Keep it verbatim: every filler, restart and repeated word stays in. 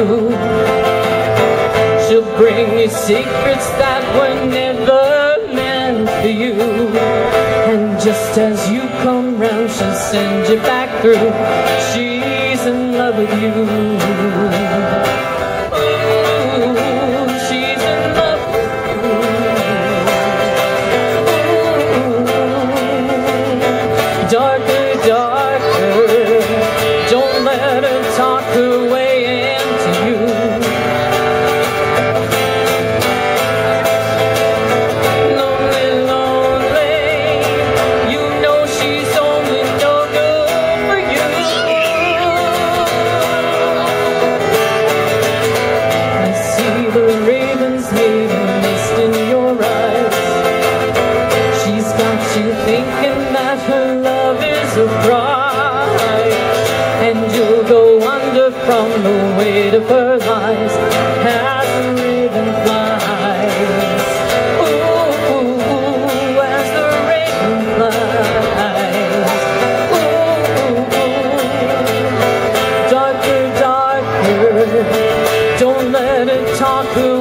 She'll bring you secrets that were never meant for you. And just as you come round, she'll send you back through. She's in love with you. Ooh, she's in love with you. Ooh, darker, darker, don't let her talk her way into you. Lonely, lonely, you know she's only no good for you. I see the ravens making mist in your eyes. She's got you thinking that her love is a prize, and you'll go under from the weight of her lies as the raven flies. Ooh, ooh, as the raven flies. Ooh, darker, darker, don't let her talk her